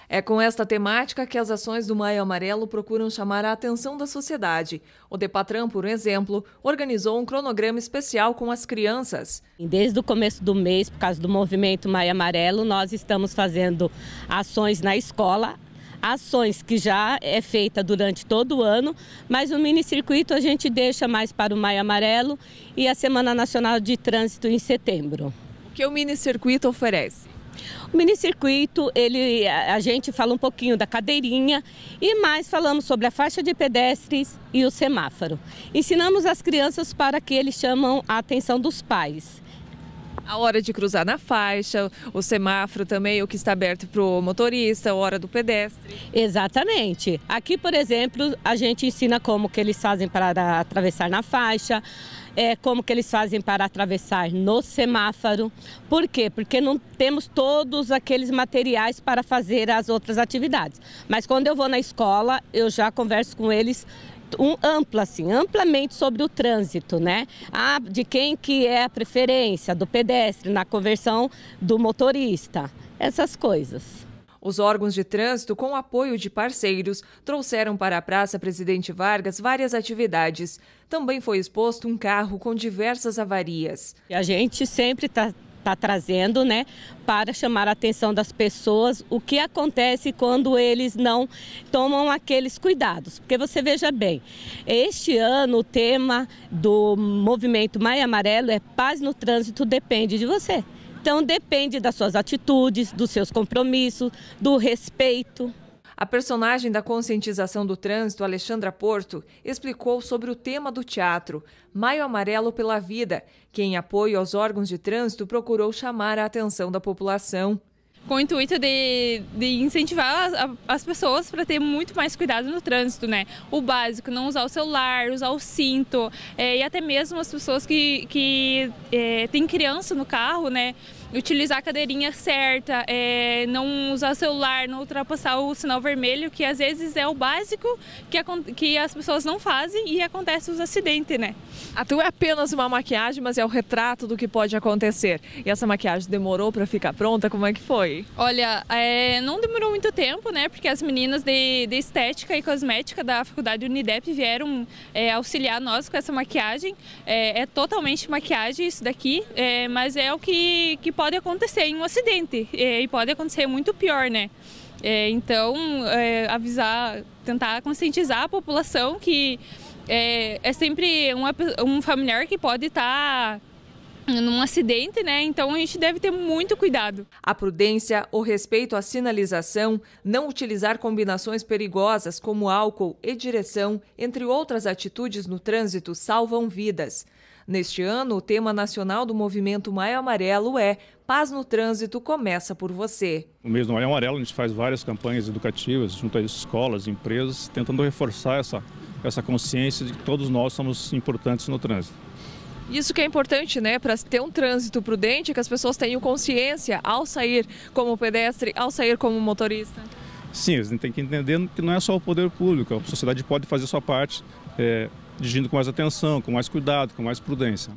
É com esta temática que as ações do Maio Amarelo procuram chamar a atenção da sociedade. O Depatran, por exemplo, organizou um cronograma especial com as crianças. Desde o começo do mês, por causa do movimento Maio Amarelo, nós estamos fazendo ações na escola, ações que já é feita durante todo o ano, mas o minicircuito a gente deixa mais para o Maio Amarelo e a Semana Nacional de Trânsito em setembro. O que o minicircuito oferece? O minicircuito, a gente fala um pouquinho da cadeirinha e mais falamos sobre a faixa de pedestres e o semáforo. Ensinamos as crianças para que eles chamam a atenção dos pais. A hora de cruzar na faixa, o semáforo também, o que está aberto para o motorista, a hora do pedestre. Exatamente. Aqui, por exemplo, a gente ensina como que eles fazem para atravessar na faixa, como que eles fazem para atravessar no semáforo. Por quê? Porque não temos todos aqueles materiais para fazer as outras atividades. Mas quando eu vou na escola, eu já converso com eles amplamente sobre o trânsito, né? De quem que é a preferência do pedestre na conversão do motorista, essas coisas. Os órgãos de trânsito, com o apoio de parceiros, trouxeram para a Praça Presidente Vargas várias atividades. Também foi exposto um carro com diversas avarias. E a gente sempre está trazendo, né, para chamar a atenção das pessoas o que acontece quando eles não tomam aqueles cuidados. Porque você veja bem, este ano o tema do movimento Maio Amarelo é Paz no Trânsito depende de você. Então depende das suas atitudes, dos seus compromissos, do respeito. A personagem da conscientização do trânsito, Alexandra Porto, explicou sobre o tema do teatro, Maio Amarelo pela Vida, que em apoio aos órgãos de trânsito procurou chamar a atenção da população. Com o intuito de incentivar as pessoas para ter muito mais cuidado no trânsito, né? O básico, não usar o celular, usar o cinto, e até mesmo as pessoas que têm criança no carro, né? Utilizar a cadeirinha certa, não usar o celular, não ultrapassar o sinal vermelho, que às vezes é o básico que as pessoas não fazem e acontece os acidentes, né? A tua é apenas uma maquiagem, mas é o retrato do que pode acontecer. E essa maquiagem demorou para ficar pronta? Como é que foi? Olha, não demorou muito tempo, né? Porque as meninas de estética e cosmética da faculdade Unidep vieram auxiliar nós com essa maquiagem. É totalmente maquiagem isso daqui, mas é o que pode acontecer em um acidente e pode acontecer muito pior, né? Então, avisar, tentar conscientizar a população que é sempre um familiar que pode estar num acidente, né? Então a gente deve ter muito cuidado. A prudência, o respeito à sinalização, não utilizar combinações perigosas como álcool e direção, entre outras atitudes no trânsito, salvam vidas. Neste ano, o tema nacional do movimento Maio Amarelo é Paz no Trânsito começa por você. No mês do Maio Amarelo a gente faz várias campanhas educativas junto às escolas, empresas, tentando reforçar essa consciência de que todos nós somos importantes no trânsito. Isso que é importante, né? Para ter um trânsito prudente, que as pessoas tenham consciência ao sair como pedestre, ao sair como motorista. Sim, a gente tem que entender que não é só o poder público, a sociedade pode fazer a sua parte, dirigindo com mais atenção, com mais cuidado, com mais prudência.